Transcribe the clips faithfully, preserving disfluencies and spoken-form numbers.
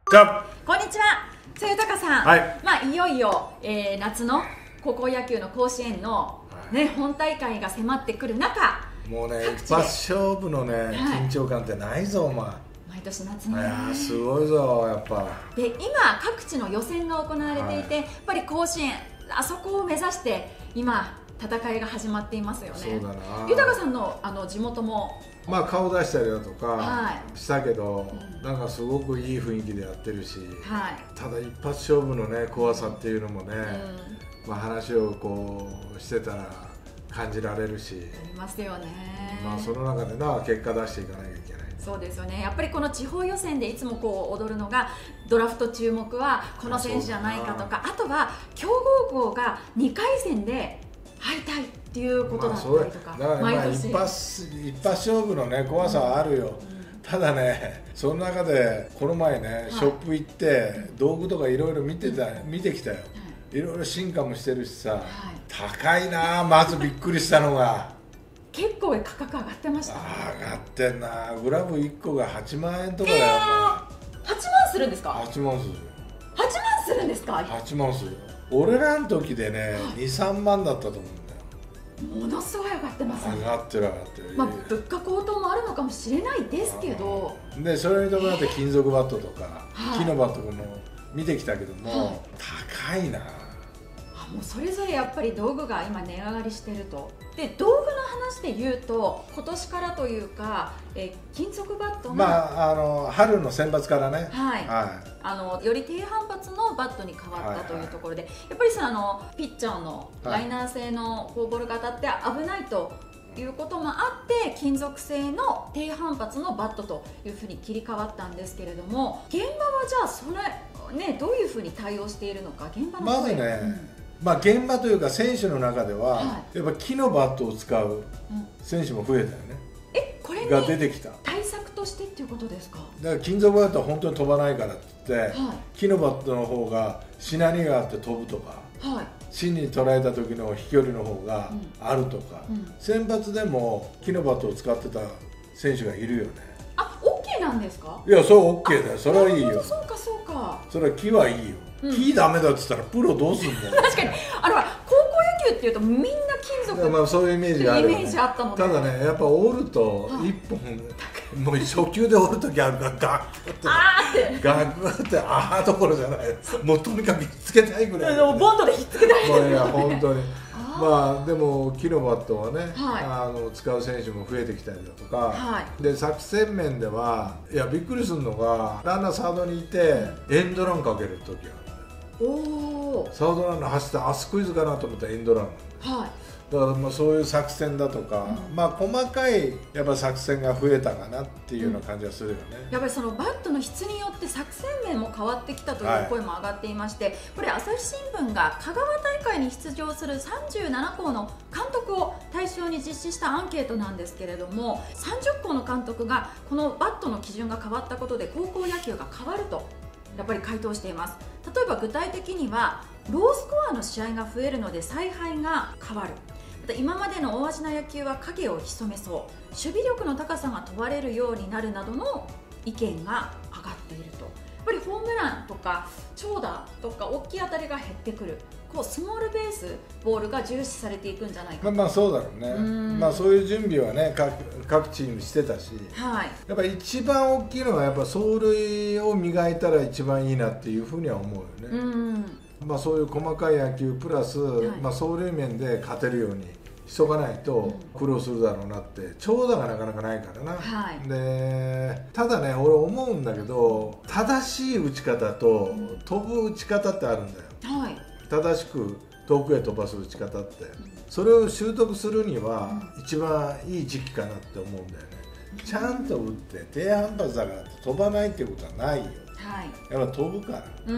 じゃあこんにちは、さゆたかさん。 はい、 まあ、いよいよ、えー、夏の高校野球の甲子園の、ね、本大会が迫ってくる中、 もうね、一発勝負のね、はい、緊張感ってないぞ、お前。 毎年夏にね。 いやー、すごいぞ、やっぱ。 で、今、各地の予選が行われていて、はい、やっぱり甲子園、あそこを目指して、今、戦いが始まっていますよね。 そうだな。 豊さんの、あの地元もまあ顔出したりだとかはしたけど、 い、 なんかすごくいい雰囲気でやってるし、 はい、 ただ一発勝負のね怖さっていうのもね、うん、まあ話をこうしてたら感じられるし、 ありますよね。 まあその中でな結果出していかなきゃいけない。 そうですよね。やっぱりこの地方予選でいつもこう踊るのが、ドラフト注目はこの選手じゃないかとか、あとは強豪校がにかい戦で敗退っていうことだったりとか、 まあ、だからまあ一発一発勝負のね怖さはあるよ、うんうん、ただね、その中でこの前ね、はい、ショップ行って道具とかいろいろ見てた、見てきたよ、いろいろ進化もしてるしさ、はい、高いな、まずびっくりしたのが結構価格上がってましたね。 上がってんな、グラブいっこがはちまんえんとかだよ、 えー、はちまんするんですか。 はちまんするよ。 はちまんするんですか。 はちまんするよ。俺らの時でね、はい、にさんまんだったと思うんだよ。ものすごい上がってますね。 上がってる上がってる、 まあ、物価高騰もあるのかもしれないですけど、 でそれに伴って金属バットとか、はい、木のバットとかも見てきたけども、はい、高いな。 あ、もうそれぞれやっぱり道具が今値上がりしてると。で、道具の話で言うと今年からというか、え金属バットが、 まあ、あの春の選抜からね、 はい、 はい、 あのより低反発のバットに変わったというところで、はいはい、やっぱりそのあのピッチャーのライナー製のこうボールが当たって危ないということもあって、金属製の低反発のバットというふうに切り替わったんですけれども、現場はじゃあそれ、ね、どういうふうに対応しているのか、現場のまずね、うんまあ、現場というか選手の中では、はい、やっぱ木のバットを使う選手も増えたよね、 うん、えこれにが出てきた対策としてっていうことですか。 だから金属バットは本当に飛ばないからって言って、はい、木のバットの方がしなりがあって飛ぶとか、はい、芯に捉えた時の飛距離の方があるとか、うんうん、選抜でも木のバットを使ってた選手がいるよね。 あ、OK なんですか。 いや、そう OK だよ、それはいいよ。 そうかそうか、 それは木はいいよ、うん、木ダメだって言ったらプロどうすんの確かに、あの高校野球っていうとみんな金属、 まあそういうイメージがあるよね。 イメージあったので、 ただね、やっぱ折るといっぽん、もう初球で折るときあるからガクってガクってああどころじゃない、もうとにかくひっつけたいぐらい、 ボンドでひっつけたいもういや本当にまあでも木のバットはね、はい、あの使う選手も増えてきたりだとか、はい、で作戦面ではいやびっくりするのが、ランナーサードにいてエンドランかける時がある。おサードランナー走ってあスクイズかなと思ったらエンドラン、はい、だからまあそういう作戦だとか、うん、まあ細かいやっぱ作戦が増えたかなっていうような感じがするよね、 うん、やっぱりそのバットの質によって作戦面も変わってきたという声も上がっていまして、はい、これ朝日新聞が香川大会に出場するさんじゅうななこうの監督を対象に実施したアンケートなんですけれども、さんじゅっこうの監督がこのバットの基準が変わったことで高校野球が変わるとやっぱり回答しています。例えば具体的にはロースコアの試合が増えるので采配が変わる、今までの大味な野球は影を潜めそう、守備力の高さが問われるようになるなどの意見が上がっていると。やっぱりホームランとか長打とか大きい当たりが減ってくる、こうスモールベースボールが重視されていくんじゃないかと。 まあまあそうだろうね、うまあそういう準備はね 各, 各チームしてたし、はい、やっぱり一番大きいのはやっぱ走塁を磨いたら一番いいなっていうふうには思うよね。うんまあそういう細かい野球プラス、はい、まあ走塁面で勝てるようにしとかないと苦労するだろうなって、長打がなかなかないからな、はい、でただね俺思うんだけど、正しい打ち方と飛ぶ打ち方ってあるんだよ、はい、正しく遠くへ飛ばす打ち方って、それを習得するには一番いい時期かなって思うんだよね。ちゃんと打って低反発だからって飛ばないっていうことはないよ、はい、やっぱ飛ぶから、うん、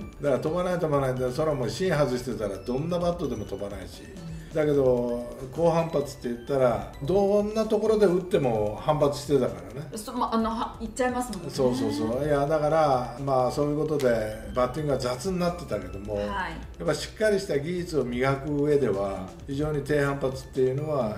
だから飛ばない飛ばないってそれはもう芯外してたらどんなバットでも飛ばないし、うん、だけど高反発って言ったらどんなところで打っても反発してたからね。 そ、ま、あのいっちゃいますもんね。 そうそうそう、いやだからまあそういうことでバッティングが雑になってたけども、はい、やっぱしっかりした技術を磨く上では非常に低反発っていうのは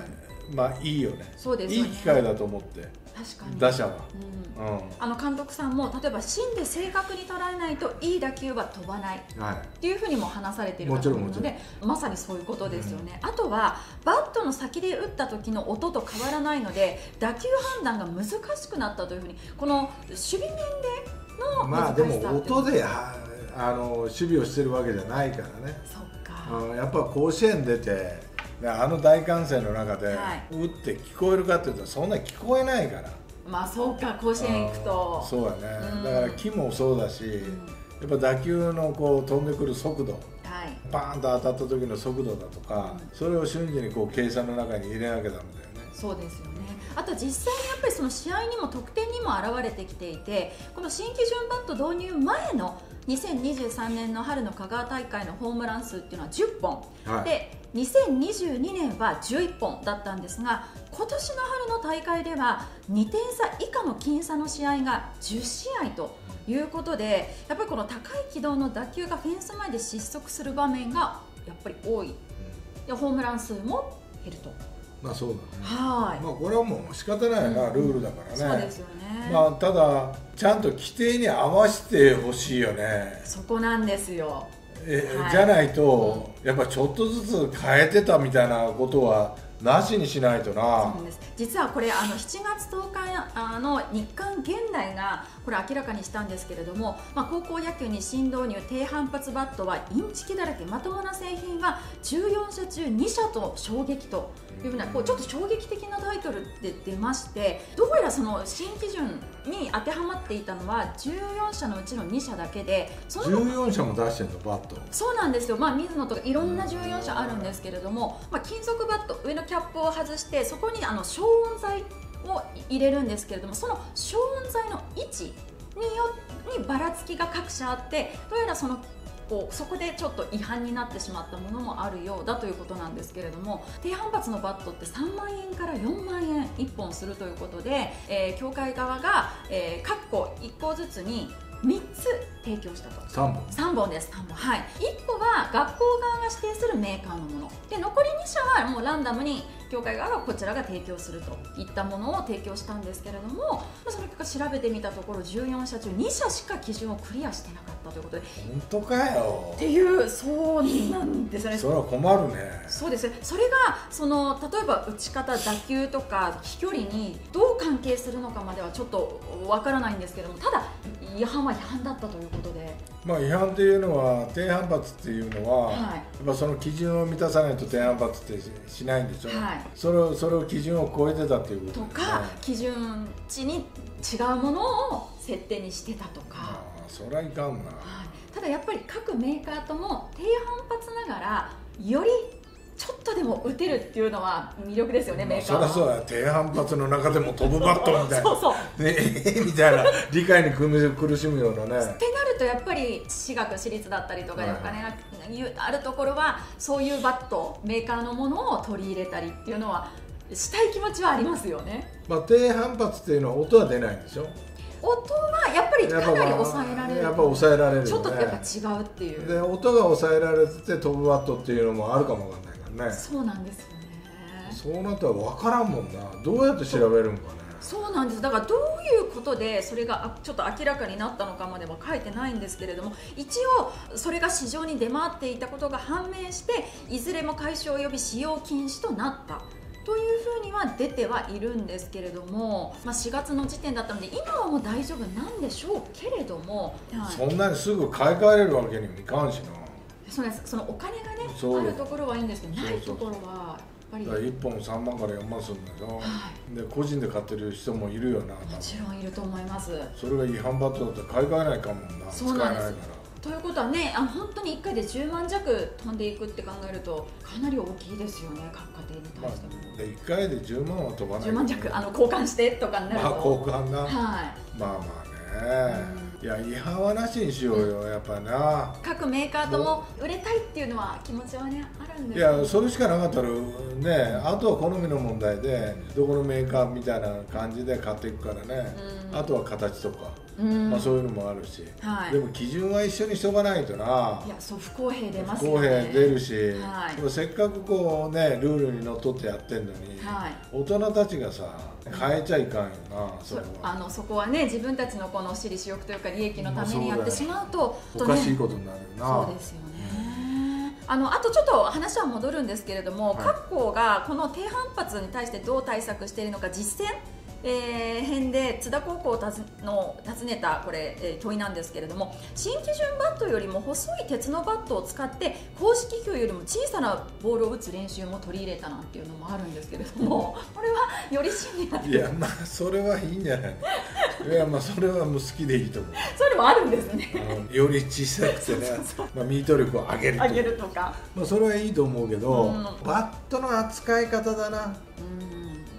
まあいいよね。 そうですよね。 いい機会だと思って。 確かに打者は、 うんうん、あの監督さんも例えば芯で正確に捉えないといい打球は飛ばない、はい、っていうふうにも話されている方なので、まさにそういうことですよね、うん、あとはバットの先で打った時の音と変わらないので打球判断が難しくなったというふうに、この守備面での難しさっていうのは、 まあでも音であの守備をしてるわけじゃないからね。 そっか、 うん、やっぱ甲子園出てあの大歓声の中で打って聞こえるかっていうとそんなに聞こえないから。 まあそうか、甲子園行くとそうやね、うん、だから木もそうだし、うん、やっぱ打球のこう飛んでくる速度、はい、バーンと当たった時の速度だとか、うん、それを瞬時にこう計算の中に入れなきゃダメだよね。 そうですよね。あと実際にやっぱりその試合にも得点にも表れてきていて、この新基準バット導入前のにせんにじゅうさんねんの春の香川大会のホームラン数っていうのはじゅっぽん、はい、でにせんにじゅうにねんはじゅういっぽんだったんですが、今年の春の大会ではにてんさ以下の僅差の試合がじゅっしあいということで、やっぱりこの高い軌道の打球がフェンス前で失速する場面がやっぱり多い、でホームラン数も減ると。 まあそうだね。 はい。 まあこれはもう仕方ないな、うん、ルールだからね。 そうですよね。 まあただちゃんと規定に合わせてほしいよね。 そこなんですよ。 え、はい、じゃないと、うん、やっぱちょっとずつ変えてたみたいなことはなしにしないとな。 そうです。実はこれあのしちがつとおかあの日刊現代がこれ明らかにしたんですけれども、まあ、高校野球に新導入低反発バットはインチキだらけ、まともな製品はじゅうよんしゃ中にしゃと衝撃というふうな、こうちょっと衝撃的なタイトルで出まして、どうやらその新基準に当てはまっていたのはじゅうよんしゃのうちのにしゃだけで、そのじゅうよんしゃも出してるのバット。 そうなんですよ。まあ水野とかいろんなじゅうよんしゃあるんですけれども、まあ、金属バット上のキャップを外してそこにあの消音材を入れるんですけれども、その消音材の位置によにばらつきが各社あって、どうやらそのこうそこでちょっと違反になってしまったものもあるようだということなんですけれども、低反発のバットってさんまんえんからよんまんえんいっぽんするということで、えー、協会側が、えー、各個いっこずつにみっつ提供したと。 さんぼんさんぼんです。さんぼん、はい。いっこは学校側が指定するメーカーのもので、残りにしゃはもうランダムに協会側がこちらが提供するといったものを提供したんですけれども、その結果調べてみたところじゅうよんしゃ中にしゃしか基準をクリアしてなかったということで。 本当かよっていう、そうなんですよね。 それは困るね。 そうですね。それがその例えば打ち方、打球とか飛距離にどう関係するのかまではちょっとわからないんですけども、ただ違反は違反だったということで。 まあ違反っていうのは低反発っていうのは、はい、やっぱその基準を満たさないと低反発ってしないんでしょ。はい、それをそれを基準を超えてたっていうこと、ね、 とか基準値に違うものを設定にしてたとか。ああ、そりゃいかんな。はい、 ただやっぱり各メーカーとも低反発ながらよりちょっとでも打てるっていうのは魅力ですよね、メーカーは。 そりゃそうだ、低反発の中でも飛ぶバットみたいなそうそうねえみたいな理解に苦しむようなね。 ってなるとやっぱり私学私立だったりとかでお金があるところはそういうバットメーカーのものを取り入れたりっていうのはしたい気持ちはありますよね。 まあ、低反発っていうのは音は出ないんでしょ。 音はやっぱりかなり抑えられる。 やっぱ抑えられるよね。 ちょっとやっぱ違うっていう。 で音が抑えられてて飛ぶバットっていうのもあるかもわかんないからね。 そうなんですよね。 そうなったら分からんもんな。どうやって調べるんかね。 そうなんです。だからどういうことでそれがちょっと明らかになったのかまでは書いてないんですけれども、一応それが市場に出回っていたことが判明して、いずれも解消及び使用禁止となったというふうには出てはいるんですけれども、まあ、しがつの時点だったので今はもう大丈夫なんでしょうけれども、 はい、そんなにすぐ買い替えれるわけにもいかんしな。 そうです。そのお金がねあるところはいいんですけど、ないところはやっぱりいっぽんさんまんからよんまんするんだよ、はい、で個人で買ってる人もいるよな。もちろんいると思います。 それが違反バットだったら買い替えないかもな。 そうなんです。ということはね、あの本当にいっかいでじゅうまん弱飛んでいくって考えるとかなり大きいですよね、各家庭に対しても。まあ、 でいっかいでじゅうまんは飛ばない。 じゅうまん弱あの交換してとかになると、 まあ交換な、はい、まあまあね、うん、いや違反はなしにしようよ、うん、やっぱな。 各メーカーとも売れたいっていうのは気持ちはねあるんです。 いやそれしかなかったらね、あとは好みの問題でどこのメーカーみたいな感じで買っていくからね、うん、あとは形とか。 まあそういうのもあるし、はい、でも基準は一緒にしとかないとな。 いや、そう、不公平出ますよね。 不公平出るし、はい、せっかくこうねルールにのっとってやってんのに、はい、大人たちがさ変えちゃいかんよな。 そこはあのそこはね、自分たちのこの私利私欲というか利益のためにやってしまうと、 おかしいことになるよな。 そうですよね。あのあとちょっと話は戻るんですけれども、はい、各校がこの低反発に対してどう対策しているのか、実践えー、編で津田高校の尋ねたこれ、えー、問いなんですけれども、新基準バットよりも細い鉄のバットを使って公式球よりも小さなボールを打つ練習も取り入れたなんていうのもあるんですけれども、これはより真になって、 いや、まあそれはいいんじゃない。いや、まあそれはもう好きでいいと思う。 それはあるんですね。 より小さくてね、まあ、ミート力を上げると上げるとか、 まあそれはいいと思うけど、うん、バットの扱い方だな。うん、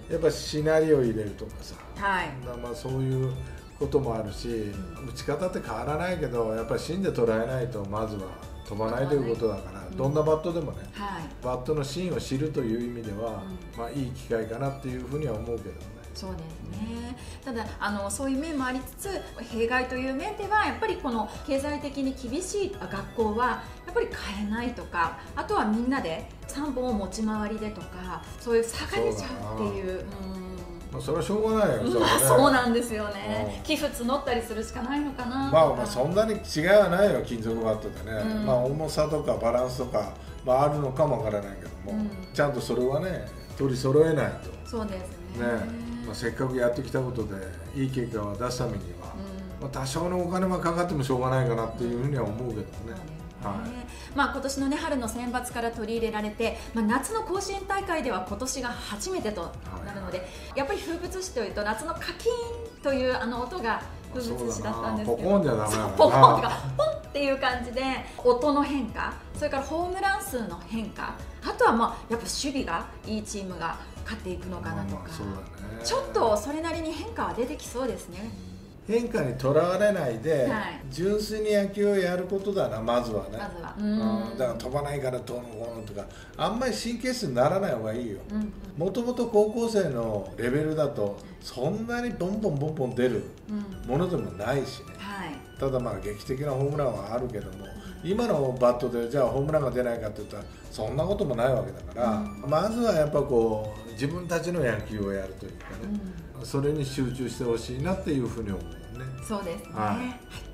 やっぱしなりを入れるとかさ、はい、まあそういうこともあるし、打ち方って変わらないけど、やっぱり芯で捉えないとまずは飛ばないということだから、うん、どんなバットでもね、はい、バットの芯を知るという意味では、うん、まあいい機会かなっていうふうには思うけどね。 そうですね。ただあのそういう面もありつつ、弊害という面ではやっぱりこの経済的に厳しい学校はやっぱり買えないとか、あとはみんなでさんぼんを持ち回りでとか、そういう差が出ちゃうっていう。 まあそれはしょうがないよ。それはね、 そうなんですよね。寄付募ったりするしかないのかな。 まあまあそんなに違いはないよ、金属バットでね。うん、まあ重さとかバランスとか、まあ、あるのかもわからないけども、うん、ちゃんとそれはね取り揃えないと。 そうですね。 ね、まあ、せっかくやってきたことでいい結果を出すためには、うん、まあ多少のお金はかかってもしょうがないかなっていうふうには思うけどね。はい、 まあ今年の、ね、春の選抜から取り入れられて、まあ、夏の甲子園大会では今年が初めてとなるので、はい、やっぱり風物詩というと夏のカキーンというあの音が風物詩だったんですけど、 ポコンじゃダメだな、 ポコンとかポンっていう感じで音の変化、それからホームラン数の変化、あとはまあやっぱ守備がいいチームが勝っていくのかなとか、ちょっとそれなりに変化は出てきそうですね。 変化にとらわれないで、はい、純粋に野球をやることだな、まずはね。まずは、うん、だから飛ばないからどうのこうのとか、あんまり神経質にならない方がいいよ。もともと高校生のレベルだとそんなにボンボンボンボン出るものでもないしね、はい、ただまあ劇的なホームランはあるけども、今のバットでじゃあホームランが出ないかっていったらそんなこともないわけだから、うん、まずはやっぱこう自分たちの野球をやるというかね、うん、それに集中してほしいなっていうふうに思うね。 そうですね。 はい。